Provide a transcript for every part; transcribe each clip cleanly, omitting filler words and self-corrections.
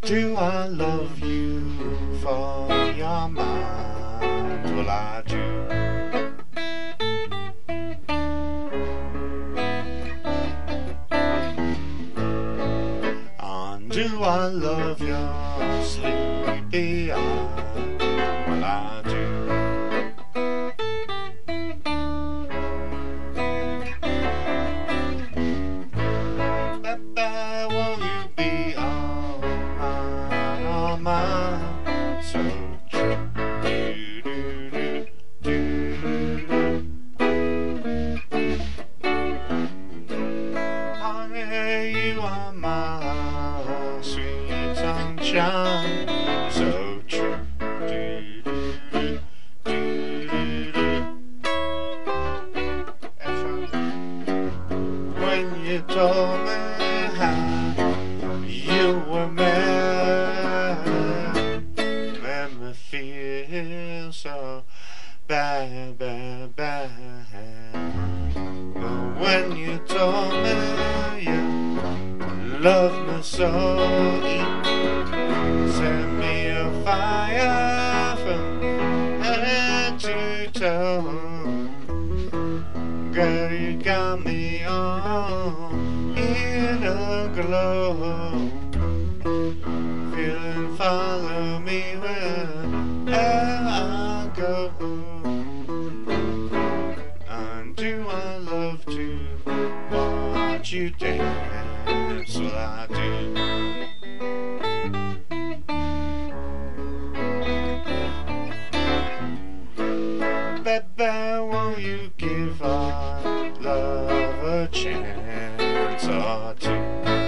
Do I love you for your mind? Well, I do. And do I love your sleepy eye? Well, I do. Baby, won't you be all mine? So true. Do, do, do, do, do. Honey, you are my sweet sunshine. So true. Do, do, do, do, do. When you told me how you were mad, made me feel so bad, bad, bad. But when you told me you loved me so, you set me a fire from head to toe. Girl, you got me on in a glow. Feeling follow me wherever I go. And do I love to watch you dance? Well, I do. Baby, won't you give our love a chance or two?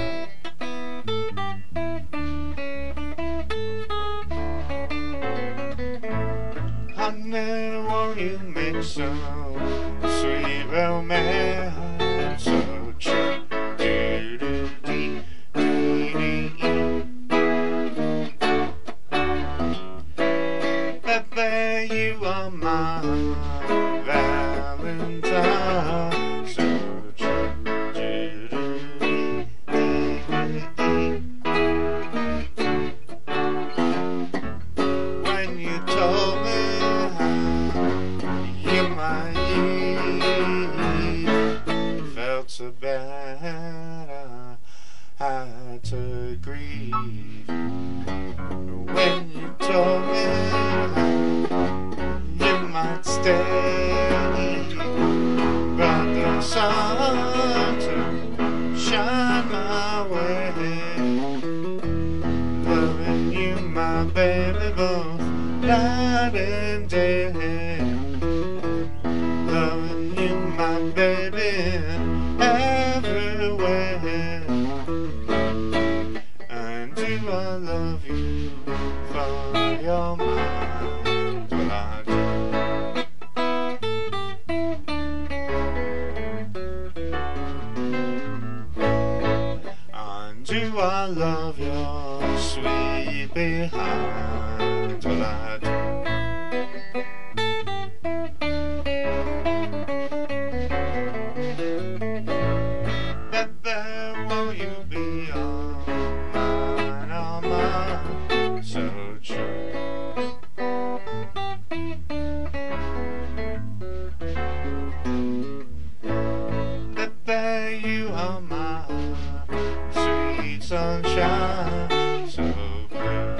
Honey, won't you make some sweet romance so true? Do, do, dee, dee, dee, dee. Baby, you are my Valentine, so true. Do, do, dee, dee, dee. When you told me you might felt so bad, I had to grieve. When you told me you might stay, brought the sun to shine my way. Loving you, my baby, both night and day. Loving you, my baby, everywhere. And do I love you for your mind? Well, I do. And do I love your sweet behind? Well, I do. Baby, won't you be all mine, so true? Baby, you are my sweet sunshine, so blue.